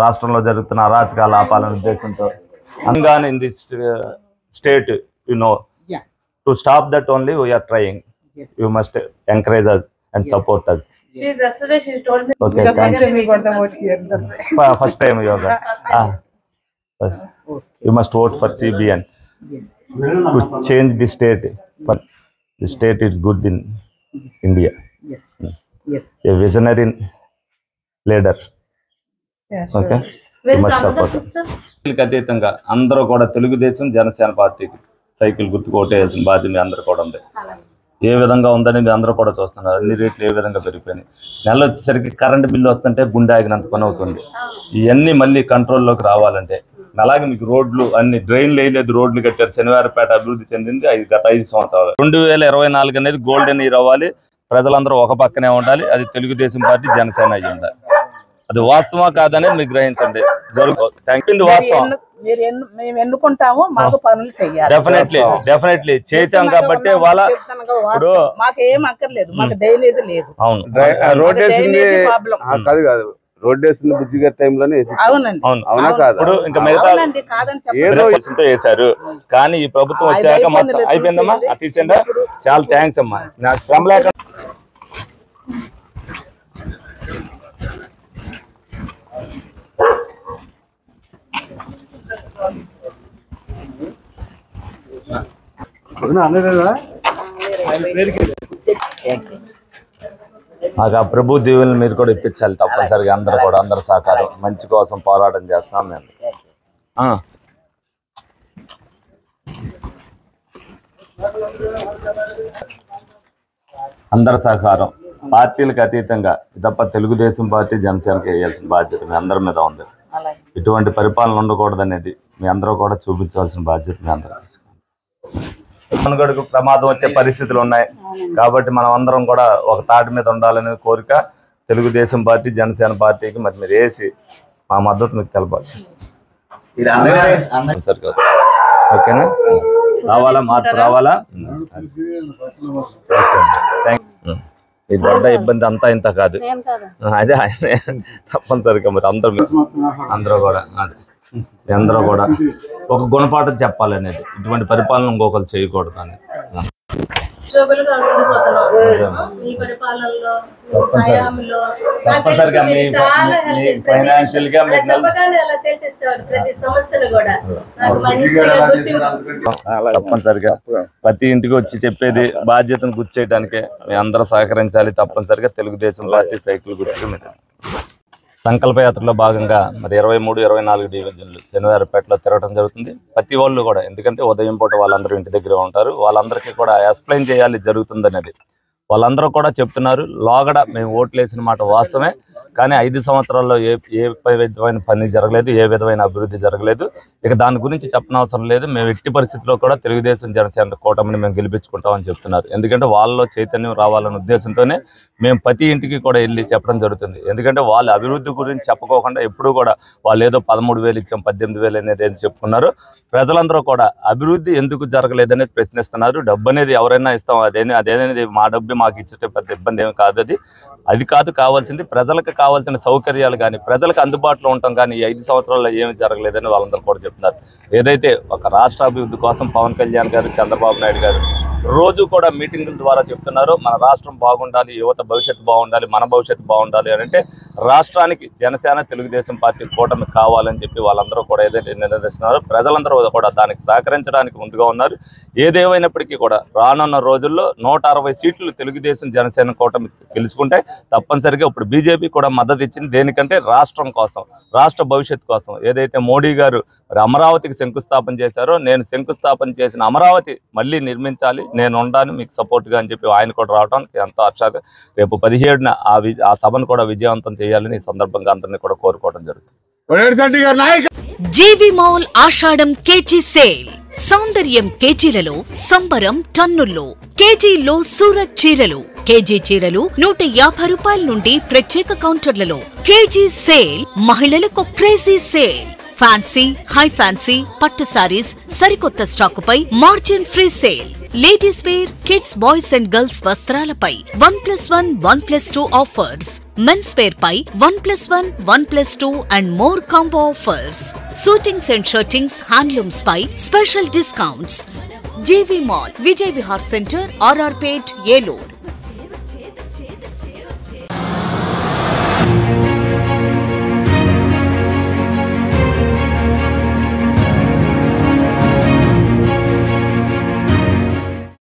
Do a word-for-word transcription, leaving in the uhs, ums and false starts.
రాష్ట్రంలో జరుగుతున్న అరాచకాలు ఆపాలనే ఉద్దేశంతో అంగానే in this state you know to stop that only we are trying. You must encourage us and support us. She is yesterday she told me okay thank you. We got the vote here. First time yoga. Ah first. You must vote for C B N to change the state. But the state is good in India. Yes. Yes. A visionary leader. Yeah, sure. Okay. You must support. అతీతంగా అందరూ కూడా తెలుగుదేశం జనసేన పార్టీకి cycle గుర్తుకు ఓటేయాల్సిన బాధ్యత మీ అందరూ కూడా ఉంది. ఏ విధంగా ఉందని మీ అందరూ కూడా చూస్తున్నారు. అన్ని రేట్లు ఏ విధంగా పెరిగిపోయినాయి. నెల వచ్చేసరికి కరెంటు బిల్లు వస్తుంటే గుండె ఆగినంత పని అవుతుంది. ఇవన్నీ మళ్ళీ కంట్రోల్లోకి రావాలంటే అలాగే మీకు రోడ్లు అన్ని డ్రైన్లు వేయలేదు, రోడ్లు కట్టారు. శనివారపేట అభివృద్ధి చెందింది ఐదు గత ఐదు సంవత్సరాలు. రెండు వేల ఇరవై నాలుగు అనేది గోల్డెన్ ఇయర్ అవ్వాలి. ప్రజలందరూ ఒక పక్కనే ఉండాలి. అది తెలుగుదేశం పార్టీ జనసేన అయ్యి ఉండాలి. అది వాస్తవా కాదనేది మీరు గ్రహించండి. జరుగుతుంది వాస్తవం. ఎన్నుకుంటాము మాకు పనులు చేయాలి. డెఫినెట్లీ డెఫినెట్లీ చేసాం కాబట్టి వాళ్ళ ఇప్పుడు మాకేం అక్కర్లేదు, మాకు డ్రైనేజ్ లేదు. అవును రోడ్ వేసింది కాదు కాదు రోడ్ వేసింది బుద్ధి గారి టైంలోనే. అవునండి అవునా కాదు ఇప్పుడు ఇంకా మిగతా వేశారు. కానీ ఈ ప్రభుత్వం వచ్చాక మొత్తం అయిపోయిందమ్మా. తీసేండా చాలా థ్యాంక్స్ అమ్మా. నాకు శ్రమ లేక మాకు ఆ ప్రభు దీవులను మీరు కూడా ఇప్పించాలి తప్పనిసరిగా. అందరూ కూడా అందరు సహకారం మంచి కోసం పోరాటం చేస్తున్నాం మేము. అందరి సహకారం పార్టీలకు అతీతంగా తప్ప తెలుగుదేశం పార్టీ జనసేనకి వేయాల్సిన బాధ్యత మీ అందరి మీద ఉంది. ఇటువంటి పరిపాలన ఉండకూడదు అనేది మీ అందరూ కూడా చూపించాల్సిన బాధ్యత మీ అందరూ. మనుగడకు ప్రమాదం వచ్చే పరిస్థితులు ఉన్నాయి కాబట్టి మనం అందరం కూడా ఒక తాటి మీద ఉండాలనే కోరిక తెలుగుదేశం పార్టీ జనసేన పార్టీకి మరి మీరు వేసి మా మద్దతు మీకు తెలపాలి. ఓకేనా? రావాలా మార్పు రావాలా? Thank you. ఈ దొడ్డ ఇబ్బంది అంతా ఇంత కాదు. అదే తప్పనిసరిగా మరి అందరూ అందరూ కూడా అందరూ కూడా ఒక గుణపాఠం చెప్పాలనేది. ఇటువంటి పరిపాలన ఇంకొకరు చేయకూడదు అని తప్పనిసరిగా మీ ఫైనాన్షియల్ గా తప్పనిసరిగా ప్రతి ఇంటికి వచ్చి చెప్పేది బాధ్యతను గుర్తు చేయడానికే మీ అందరూ సహకరించాలి. తప్పనిసరిగా తెలుగుదేశం పార్టీ సైకిల్ గుర్తుగా మీరు సంకల్పయాత్రలో భాగంగా మరి ఇరవై మూడు ఇరవై నాలుగు డివిజన్లు శనివారపేటలో తిరగడం జరుగుతుంది. ప్రతి వాళ్ళు కూడా ఎందుకంటే ఉదయం పూట వాళ్ళందరూ ఇంటి దగ్గర ఉంటారు. వాళ్ళందరికీ కూడా ఎక్స్ప్లెయిన్ చేయాలి జరుగుతుంది అనేది. వాళ్ళందరూ కూడా చెప్తున్నారు లోగడ మేము ఓట్లు వేసిన మాట వాస్తవమే, కానీ ఐదు సంవత్సరాల్లో ఏ ఏ విధమైన పని జరగలేదు, ఏ విధమైన అభివృద్ధి జరగలేదు. ఇక దాని గురించి చెప్పనవసరం లేదు. మేము ఎట్టి పరిస్థితుల్లో కూడా తెలుగుదేశం జనసేన కూటమిని మేము గెలిపించుకుంటామని చెప్తున్నారు. ఎందుకంటే వాళ్ళలో చైతన్యం రావాలనే ఉద్దేశంతోనే మేము ప్రతి ఇంటికి కూడా వెళ్ళి చెప్పడం జరుగుతుంది. ఎందుకంటే వాళ్ళ అభివృద్ధి గురించి చెప్పకోకుండా ఎప్పుడూ కూడా వాళ్ళు ఏదో పదమూడు వేలు ఇచ్చాం పద్దెనిమిది వేలు అనేది ఏది చెప్పుకున్నారు. ప్రజలందరూ కూడా అభివృద్ధి ఎందుకు జరగలేదనేది ప్రశ్నిస్తున్నారు. డబ్బు అనేది ఎవరైనా ఇస్తాం, అదేని అదేనేది మా డబ్బు మాకు ఇచ్చే పెద్ద ఇబ్బంది ఏమి కాదు. అది అది కాదు కావాల్సింది ప్రజలకు కావాల్సిన సౌకర్యాలు కానీ ప్రజలకు అందుబాటులో ఉంటాం. కానీ ఈ ఐదు సంవత్సరాల్లో ఏమి జరగలేదని వాళ్ళందరూ కూడా చెప్తున్నారు. ఏదైతే ఒక రాష్ట్ర అభివృద్ధి కోసం పవన్ కళ్యాణ్ గారు చంద్రబాబు నాయుడు గారు రోజు కూడా మీటింగుల ద్వారా చెప్తున్నారు మన రాష్ట్రం బాగుండాలి, యువత భవిష్యత్తు బాగుండాలి, మన భవిష్యత్తు బాగుండాలి అని అంటే రాష్ట్రానికి జనసేన తెలుగుదేశం పార్టీ కూటమి కావాలని చెప్పి వాళ్ళందరూ కూడా ఏదైతే నిర్ణయిస్తున్నారు ప్రజలందరూ కూడా దానికి సహకరించడానికి ముందుగా ఉన్నారు. ఏదేమైనప్పటికీ కూడా రానున్న రోజుల్లో నూట అరవై సీట్లు తెలుగుదేశం జనసేన కూటమి గెలుచుకుంటే తప్పనిసరిగా ఇప్పుడు బీజేపీ కూడా మద్దతు ఇచ్చింది. దేనికంటే రాష్ట్రం కోసం, రాష్ట్ర భవిష్యత్తు కోసం. ఏదైతే మోడీ గారు అమరావతికి శంకుస్థాపన చేశారో నేను శంకుస్థాపన చేసిన అమరావతి మళ్ళీ నిర్మించాలి, నేను ఉండాలి మీకు సపోర్ట్గా అని చెప్పి ఆయన కూడా రావడానికి ఎంతో హర్షంగా రేపు పదిహేడున ఆ ఆ సభను కూడా విజయవంతం చేయాలని ఈ సందర్భంగా అందరినీ కూడా కోరుకోవడం జరుగుతుంది. GV mall Ashadham KG sale. సౌందర్యం కేజీలలో, సంబరం టన్నుల్లో. కేజీలో సూరత్ చీరలు, కేజీ చీరలు నూట యాభై రూపాయల నుండి ప్రత్యేక కౌంటర్లలో. కేజీ సేల్ మహిళలకు crazy sale. Fancy, high fancy, పట్టు సారీస్ సరికొత్త స్టాకుపై margin free sale. Ladies wear, kids, boys and girls వస్త్రాలపై one plus one one plus two offers. Mens wear పై one plus one one plus two and more combo offers. Suitings and shirtings, handlooms పై special discounts. GV mall, Vijay Vihar centre, RR Pet, Eluru.